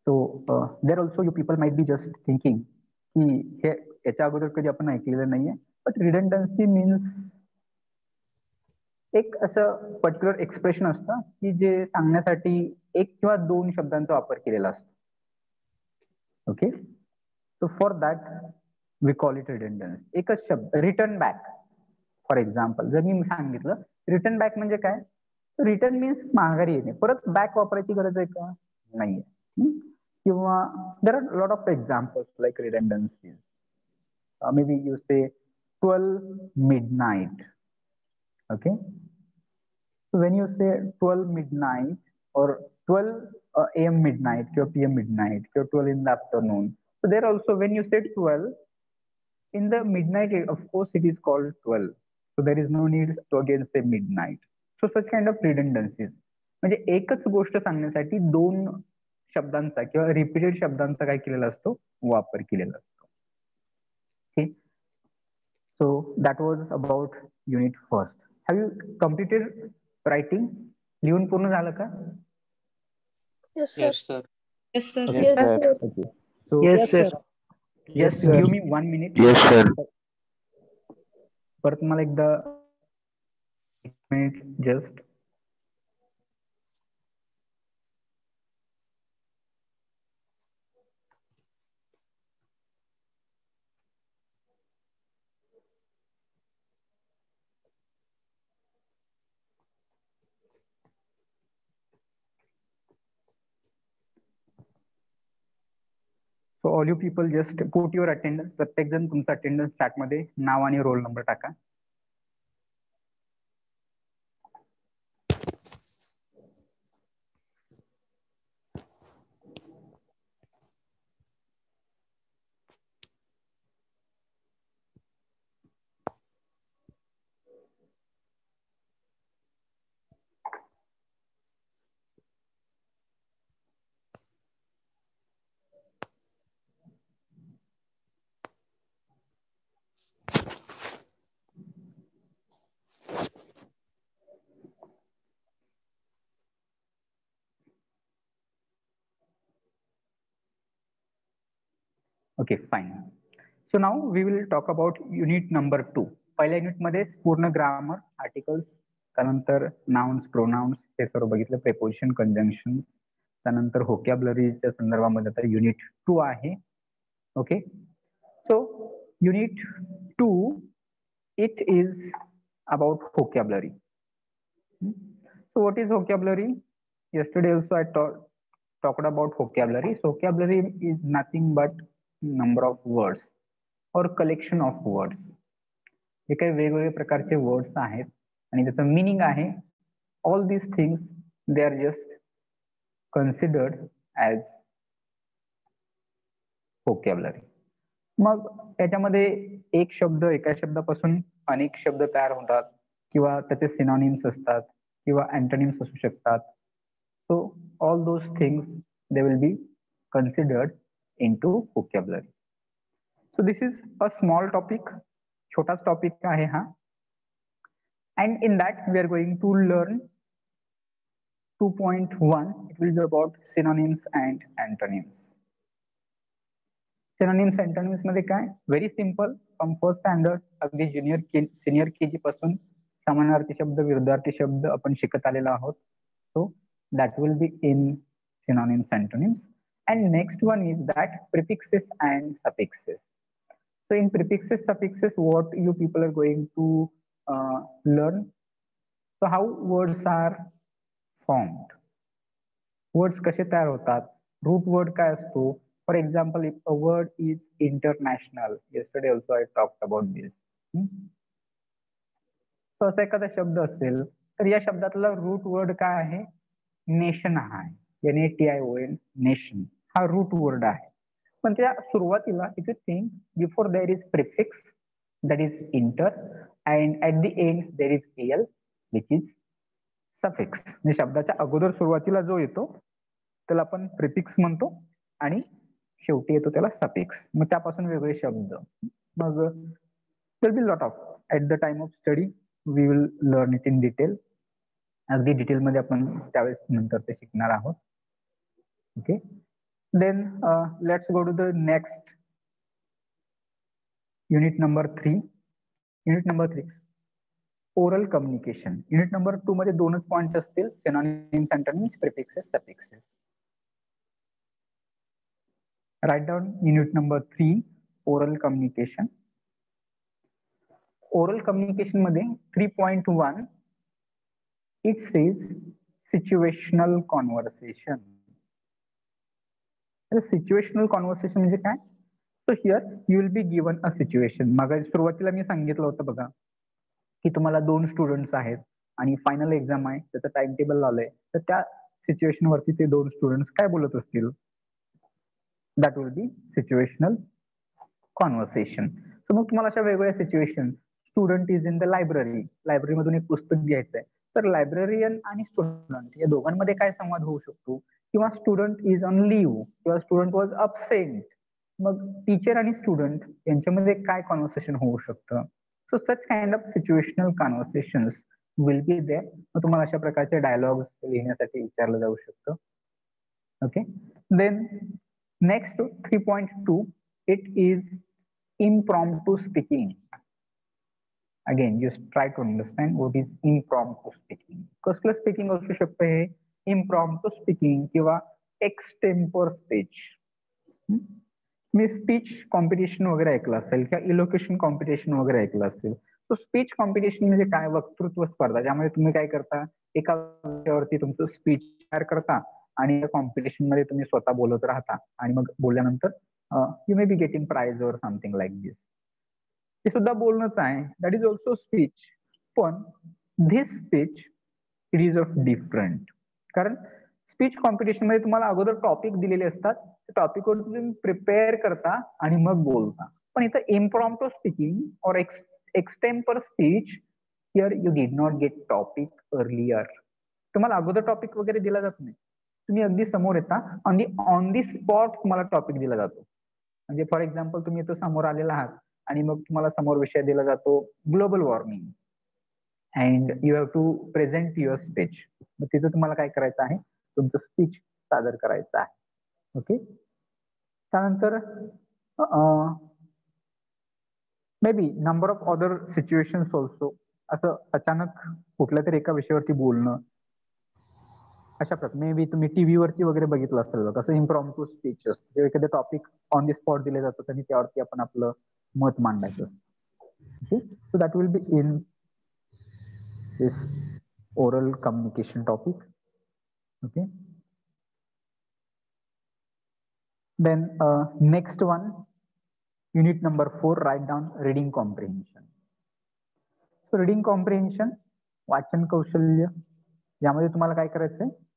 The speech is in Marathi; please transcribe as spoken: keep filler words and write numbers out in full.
So there also you people might be just thinking की हे याच्या अगोदर कधी आपण ऐकलेलं नाहीये, बट रिडंडन्सी मीन्स एक असं पर्टिक्युलर एक्सप्रेशन असतं की जे सांगण्यासाठी एक किंवा दोन शब्दांचा वापर केलेला असतो. Okay, so for that we call it redundancy. एकच शब्द रिटर्न बॅक फॉर एक्झाम्पल जर मी सांगितलं रिटर्न बॅक म्हणजे काय, रिटर्न मीन्स माघारी येणे, परत बॅक वापरायची गरज आहे का, नाहीये. किंवा there are lot of examples like redundancies. Maybe you say twelve midnight. Okay, so when you say twelve midnight or twelve uh, a m midnight or p m midnight or twelve in the afternoon, so there also when you said twelve in the midnight, of course it is called twelve, so there is no need to again say midnight. So such kind of redundancies म्हणजे एकच गोष्ट सांगण्यासाठी दोन शब्दांचा किंवा रिपीटेड शब्दांचा काय केलेला असतो, वापर केलेला असतो. ठीक, so that was about unit first. Have you completed writing? लिहून पूर्ण झालं का? Yes, sir. Yes, sir. Yes, sir. Yes, sir. Okay. So Yes, sir. just give me one minute. Yes, sir. परत मला एकदा एक minute just. So all you people just put your attendance. प्रत्येक जण तुमचा अटेंडन्स चॅट मध्ये नाव आणि रोल नंबर टाका. Okay, fine. So now we will talk about unit number two. पहिल्या युनिट मध्ये पूर्ण ग्रामर, आर्टिकल्स, त्यानंतर नाउन्स, प्रोनाउन्स हे सर्व बघितलं, प्रेपोजिशन, कंजंक्शन, त्यानंतर व्होकॅब्युलरीच्या संदर्भामध्ये आता युनिट टू आहे. Okay, so unit two it is about vocabulary. So what is vocabulary? Yesterday also I talked talked about vocabulary. So vocabulary is nothing but number of words or collection of words. हे काही वेगवेगळे प्रकारचे वर्ड्स आहेत आणि त्याचं मिनिंग आहे. All these things they are just considered as vocabulary. मग त्याच्यामध्ये एक शब्द, एका शब्दापासून अनेक शब्द तयार होतात किंवा त्याचे सिनॉनिम्स असतात किंवा अँटोनिम्स असू शकतात. So all those things they will be considered into vocabulary. So this is a small topic, छोटाच टॉपिक आहे हा, and in that we are going to learn two point one. It will be about synonyms and antonyms. Synonyms antonyms मध्ये काय, very simple, from first standard अगदी ज्युनियर के सिनियर केजी पासून समानार्थी शब्द, विरुद्धार्थी शब्द आपण शिकत आलेलो आहोत. So that will be in synonyms antonyms. And next one is that prefixes and suffixes. So in prefixes, suffixes, what you people are going to uh, learn. So how words are formed. Words कसे तयार होतात, root word काय असतो. For example, if a word is international, yesterday also I talked about this. Hmm? So असा एखादा शब्द असेल तर या शब्दातला रूट वर्ड काय आहे, नेशन आहे. N A T I O N, nation हा रूट वर्ड आहे. पण त्या सुरुवातीला if you think before there is prefix that is inter and at the end there is L which is suffix. म्हणजे शब्दाच्या अगोदर सुरुवातीला जो येतो त्याला आपण प्रिफिक्स म्हणतो आणि शेवटी येतो त्याला सफिक्स. मग त्यापासून वेगळे शब्द. मग there be lot of at the time of study we will learn it in detail. अगदी डिटेलमध्ये आपण त्यावेळेस नंतर ते शिकणार आहोत. Okay, Then uh, let's go to the next unit number three. Unit number three, oral communication. Unit number two मध्ये दोनच पॉइंट असतील, synonyms, antonyms, prefixes, suffixes. Write down unit number three, oral communication. Oral communication मध्ये three point one, it says situational conversation. Situational conversation म्हणजे काय? So here you will be given a situation. मग सुरुवातीला मी सांगितलं होतं बघा की तुम्हाला दोन स्टुडंट्स आहेत आणि फायनल एक्झाम आहे, त्याचं टाइम टेबल लावलंय, तर त्या सिच्युएशन वरती ते दोन स्टुडंट्स काय बोलत असतील? That will be situational conversation. So मग तुम्हाला अशा वेगवेगळ्या situation, student is in the library, लायब्ररीमधून एक पुस्तक घ्यायचंय, तर लायब्ररियन आणि स्टुडंट या दोघांमध्ये काय संवाद होऊ शकतो? किंवा स्टुडंट इज ऑन लिव्ह किंवा स्टुडंट वॉज अबसेंट, मग टीचर आणि स्टुडंट यांच्यामध्ये काय कॉन्व्हर्सेशन होऊ शकतं? So such kind of situational conversations will be there. मग तुम्हाला अशा प्रकारचे डायलॉग लिहिण्यासाठी विचारलं जाऊ शकतं. Okay, then next three point two, it is impromptu speaking. Again, just try to understand what is impromptu speaking. कसलं स्पीकिंग असू शकतं हे? इम्प्रॉम्प्टू स्पीकिंग किंवा एक्सटेम्पर स्पीच. मी स्पीच कॉम्पिटिशन वगैरे ऐकलं असेल किंवा इलोकेशन कॉम्पिटिशन वगैरे ऐकलं असेल. तो स्पीच कॉम्पिटिशन म्हणजे काय? वक्तृत्व स्पर्धा, ज्यामध्ये तुम्ही काय करता, एका विषयावरती तुमचं स्पीच तयार करता आणि या कॉम्पिटिशन मध्ये तुम्ही स्वतः बोलत राहता आणि मग बोलल्यानंतर you may be getting prize और समथिंग लाईक दिस. हे सुद्धा बोलणंच आहे, दॅट इज ऑल्सो स्पीच. पण this speech it is of different. कारण स्पीच कॉम्पिटिशन मध्ये तुम्हाला अगोदर टॉपिक दिलेले असतात, टॉपिक वर तुम्ही प्रिपेअर करता आणि मग बोलता. पण इथं इम्प्रॉम्प्टू स्पीकिंग और extempore speech, here you did not get topic earlier. तुम्हाला अगोदर टॉपिक वगैरे दिला जात नाही, तुम्ही अगदी समोर येता आणि ऑन दी स्पॉट तुम्हाला टॉपिक दिला जातो. म्हणजे फॉर एक्झाम्पल तुम्ही इथं समोर आलेला आहात आणि मग तुम्हाला समोर विषय दिला जातो global warming and you have to present your speech. मग तिथं तुम्हाला काय करायचं आहे? तुमचं स्पीच सादर करायचं आहे. ओके, त्यानंतर maybe number of other situations also. असं अचानक कुठल्या तरी एका विषयावरती बोलणं, अशा प्रकारे मे बी तुम्ही टीव्ही वरती वगैरे बघितलं असेल बघा, कसं इम्प्रॉम्प्टू स्पीच असतं, एखादं टॉपिक ऑन दी स्पॉट दिले जातात आणि त्यावरती आपण आपलं मत मांडायचं. Okay, so that will be in this oral communication topic. Okay, then next one, unit number four, write down reading comprehension. So reading comprehension, वाचन कौशल्य, यामध्ये तुम्हाला काय करायचंय?